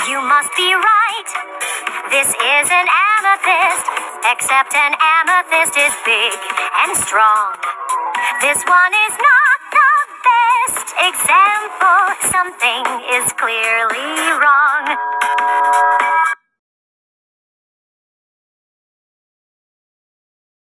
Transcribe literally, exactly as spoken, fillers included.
You must be right. This is an amethyst, except an amethyst is big and strong. This one is not the best example. Something is clearly wrong.